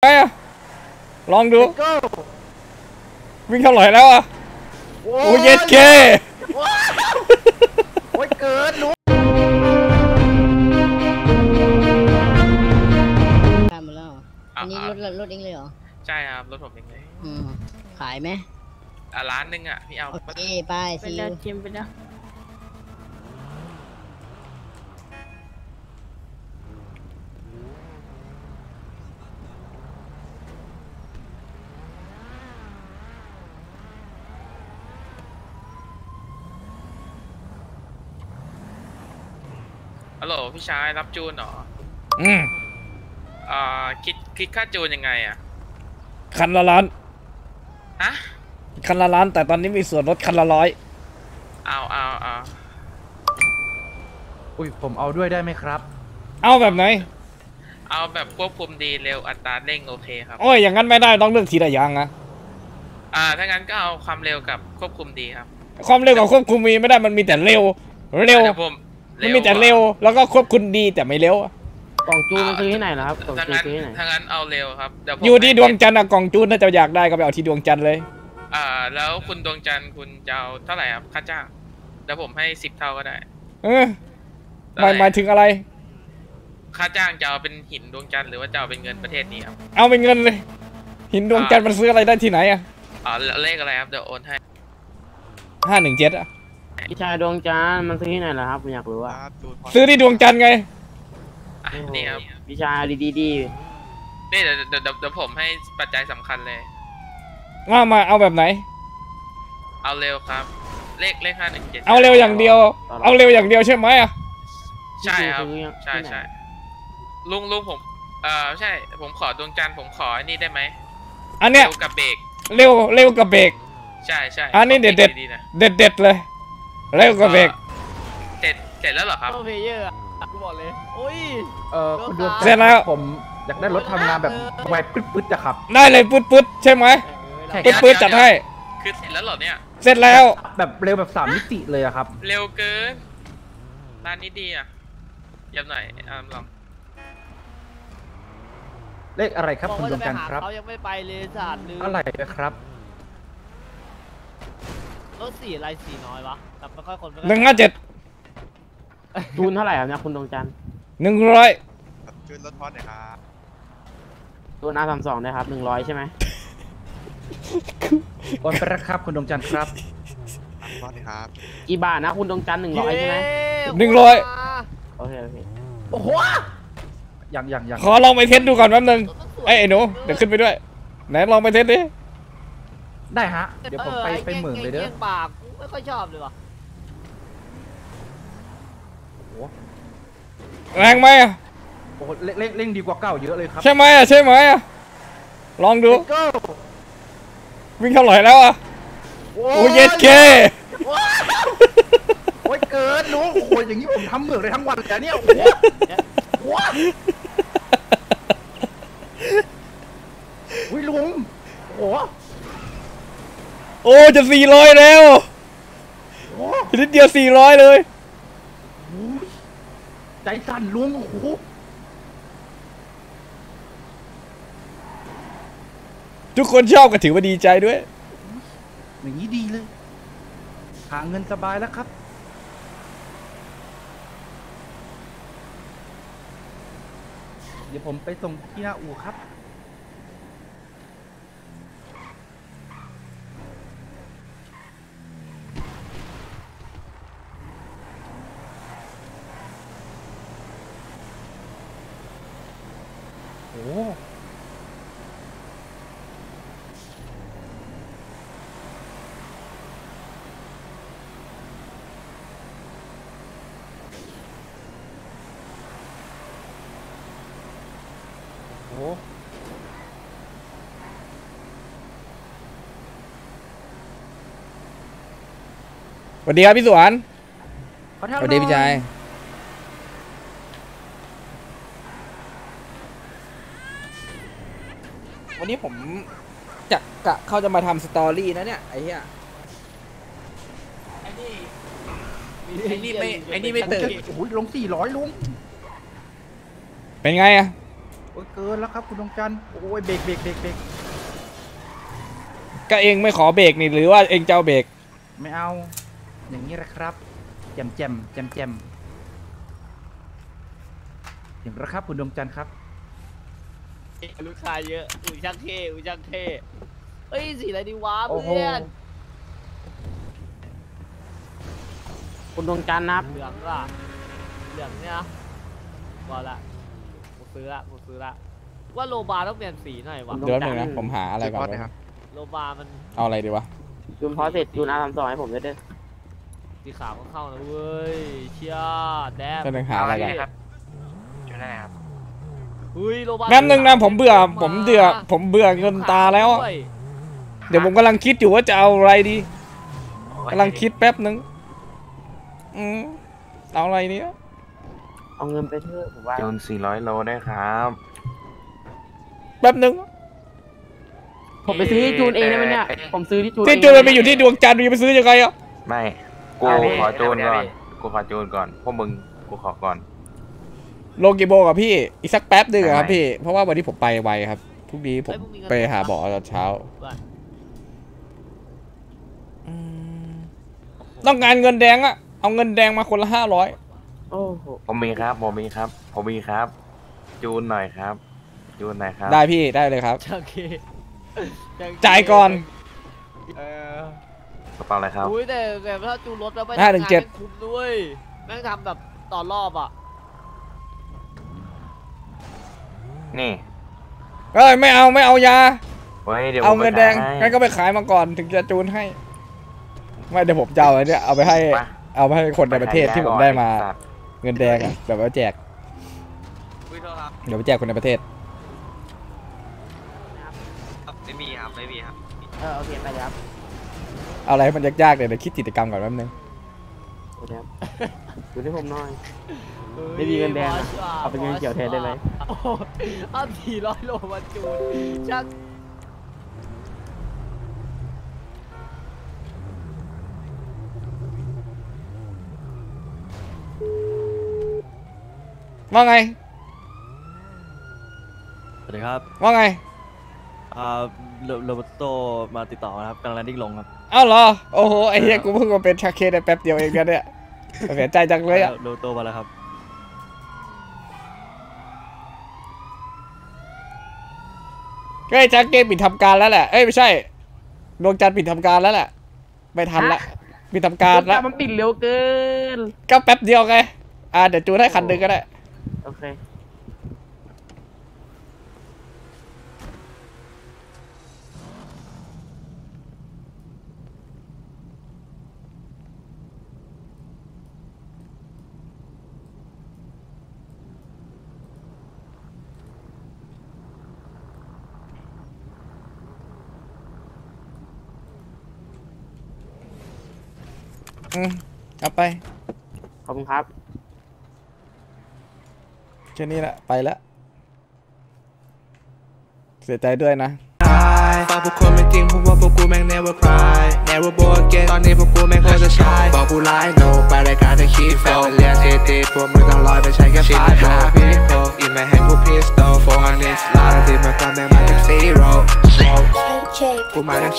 อะลองดูวิ่งเท่าไหร่แล้วอะโอ้ยเย็ดเคโอ้ยเกินรู้ทำหมดแล้วอันนี้รถเองเลยเหรอใช่ครับรถผมเองเลยขายไหมร้านนึงอ่ะพี่เอาโอเคไปซิวชิมไปแล้วฮัลโหลพี่ชายรับจูนเหรอคิดค่าจูนยังไงอ่ะคันละล้านฮะคันละล้านแต่ตอนนี้มีส่วนลดคันละ100 เอาอุ้ยผมเอาด้วยได้ไหมครับเอาแบบไหนเอาแบบควบคุมดีเร็วอัตราเร่งโอเคครับโอ้ยอย่างนั้นไม่ได้ต้องเลือกทีละอย่างนะถ้างั้นก็เอาความเร็วกับควบคุมดีครับความเร็วกับควบคุมมีไม่ได้มันมีแต่เร็วมันมีแต่เร็วแล้วก็ควบคุมดีแต่ไม่เร็วกล่องจูนมันซื้อที่ไหนล่ะครับกล่องจูนซื้อที่ไหนถ้างั้นเอาเร็วครับเดี๋ยวอยู่ที่ดวงจันทร์กล่องจูนถ้าจะอยากได้ก็ไปเอาที่ดวงจันทร์เลยแล้วคุณดวงจันทร์คุณจะเอาเท่าไหร่ครับค่าจ้างเดี๋ยวผมให้10 เท่าก็ได้หมายถึงอะไรค่าจ้างจะเอาเป็นหินดวงจันทร์หรือว่าจะเอาเป็นเงินประเทศนี้ครับเอาเป็นเงินเลยหินดวงจันทร์มันซื้ออะไรได้ที่ไหนเลขอะไรครับเดี๋ยวโอนให้ 517 พี่ชายดวงจันทร์มันซื้อที่ไหนล่ะครับผมอยากรู้ว่าซื้อที่ดวงจันทร์ไงนี่ครับพี่ชายดีนี่เดี๋ยวผมให้ปัจจัยสำคัญเลยว่ามาเอาแบบไหนเอาเร็วครับเลข517 เอาเร็วอย่างเดียวเอาเร็วอย่างเดียวใช่ไหมใช่ครับใช่ลุงผมใช่ผมขอดวงจันทร์ผมขออันนี้ได้ไหมอันเนี้ยเร็วกับเบรกเร็วกับเบรกใช่อันนี้เด็ดเลยเร็วกับเบรกเสร็จแล้วเหรอครับเพลเยอร์กูบอกเลยโอ้ยคุณดวงเสร็จแล้วผมอยากได้รถทำงานแบบไวปึ๊ดๆอะครับได้เลยปึ๊ดใช่ไหมปึ๊ดจัดให้คือเสร็จแล้วเหรอเนี่ยเสร็จแล้วแบบเร็วแบบ3 มิติเลยอะครับเร็วเกินร้านนี้ดีอะย้ำหน่อยลองเลขอะไรครับคุณดวงจันทร์ครับเขายังไม่ไปเลยศาสตร์ลืมอะไรนะครับรถสีอะไรสีน้อยวะแต่ไม่ค่อยคน 157 จูนเท่าไหร่ครับเนี่ยคุณดวงจันทร์ 100 จูนรถพอดหน่อยครับจูนR32นะครับ100ใช่ไหมโอนไปแล้วครับคุณดวงจันทร์ครับพอดครับกี่บาทนะคุณดวงจันทร์100ใช่ไหม 100 โอเคโอ้โหอย่างขอลองไปเทสดูก่อนแป๊บนึงไอ้หนูเดี๋ยวขึ้นไปด้วยไหนลองไปเทสดิได้ฮะเดี๋ยวผมไปเหมืองเลยเด้อปากไม่ค่อยชอบเลยวะแรงไหมโอ้เร่งดีกว่าเก่าเยอะเลยครับใช่ไหมลองดูวิ่งเท่าไหร่แล้วโอ้ยเย็ดเคโอ้ยเกินลุงโอ้ยอย่างนี้ผมทำเหมืองเลยทั้งวันเลยเนี่ยอุ้ยลุงโอ้จะ400แล้วนิดเดียว400เลยใจสั่นลุงโอ้โหทุกคนชอบก็ถือว่าดีใจด้วยอย่างนี้ดีเลยหาเงินสบายแล้วครับเดี๋ยวผมไปส่งที่หน้าอู่ครับโอ้สวัสดีครับพี่สวนสวัสดีพี่ชายวันนี้ผมจะเขาจะมาทำสตอรี่นะเนี่ยไอ้เหี้ยไอ้นี่ไม่ตื่นโอ้ยลง400ลุงเป็นไงอ้ยเกินแล้วครับคุณดวงจันทร์โอ้ยเบรกก็เองไม่ขอเบรกนี่หรือว่าเองจะเอาเบรกไม่เอาอย่างนี้แหละครับแจมถึงแล้วครับคุณดวงจันทร์ครับลูกค้าเยอะอุ้ยช่างเท่เอ้ยสีอะไรดีวะโอ้โหเพื่อนคุณดวงจันทร์นะครับเหลืองอ่ะเหลืองเนี่ยพอละกูซื้อละว่าโลบาต้องเปลี่ยนสีหน่อยวะเดี๋ยวแป๊บนึงนะผมหาอะไรจุดก่ทออน ดหน่อยครับโลบามันเอาอะไรดีวะจูนพอเสร็จจูนR32ให้ผมด้วยเด้อสีขาวก็เข้านะเว้ยเชียแดมแป๊บนึงหาอะไรก่อนจุดได้ครับอุ้ยโลบาแป๊บนึงนะผมเบื่อเงินตาแล้วอะเดี๋ยวผมกำลังคิดอยู่ว่าจะเอาอะไรดีกำลังคิดแป๊บนึงเอาอะไรเนี้ยเอาเงินไปเถอะผมว่าจูน400 โลได้ครับแป๊บนึงผมไปซื้อที่จูนเองได้ไหมเนี่ยผมซื้อที่จูนที่จูนมันไปอยู่ที่ดวงจันทร์มันจะไปซื้อยังไงอ่ะไม่ กูขอจูนก่อน พวกมึง กูขอก่อนโลกิโบกับพี่อีกสักแป๊บนึงอะครับพี่เพราะว่าวันนี้ผมไปไวครับพรุ่งนี้ผมไปหาหมอตอนเช้าต้องการเงินแดงอะเอาเงินแดงมาคนละ500 โอ้โหผมมีครับ จูนหน่อยครับได้พี่ได้เลยครับช่างเท่จ่ายก่อนกระเป๋าอะไรครับอุ้ยแต่ถ้าจูนรถแล้วไม่ 5ถึง7 แม่คุ้มด้วยแม่งทำแบบต่อรอบอ่ะนี่เอ้ยไม่เอายาเฮ้ยเดี๋ยวเอาเงินแดงผมไปงั้นก็ไปขายมาก่อนถึงจะจูนให้ไม่เดี๋ยวผมจะเอาไอ้เนี่ยเอาไปให้คนในประเทศที่ผมได้มาสัตว์เงินแดงอะแบบว่าแจกอุ้ยโทษครับเดี๋ยวไปแจกคนในประเทศไม่มีครับโอเคไปเลยครับเอาอะไรให้มันยากๆเดี๋ยวคิดกิจกรรมก่อนแป๊บนึงโอเคครับดูให้ผมหน่อย ไม่มีเงินแดงอะเอาเป็นเงินเขียวแทนได้ไหมโอ้โหเอา400 โลมาจูนช่างว่าไงสวัสดีครับว่าไงโรเบร์โตมาติดต่อนะครับกำลังแลนดิ้งลงครับอ้าวเหรอโอ้โหไอ้เหี้ยกูเพิ่งมาเป็นชาเคได้แป๊บเดียวเองเนี่ยเสียใจจังเลยอะโรเบร์โตมาแล้วครับก็ไอ้ชาเคปิดทำการแล้วแหละเอ้ยไม่ใช่ดวงจันทร์ปิดทำการแล้วแหละไม่ทันละปิดทำการแล้วมันปิดเร็วเกินก็แป๊บเดียวไงเดี๋ยวจูนให้คันหนึ่งก็ได้โอเคเอาไปขอบคุณครับแค่นี้แหละไปแล้วเสียใจด้วยนะฝากพวกคนไม่จริงเพราะว่าพวกกูแม่ง never cry never bow again ตอนนี้พวกกูแม่งโคตรจะชายบอกกูไลน์ no ไปรายการจะคิดโฟเรียนทีพวกมึงต้องลอยไปใช้แค่ไฟโฟpeople in my hand กู pistol 400 ล้านที่มาก่อนแม่งมาจาก zero กูมาจาก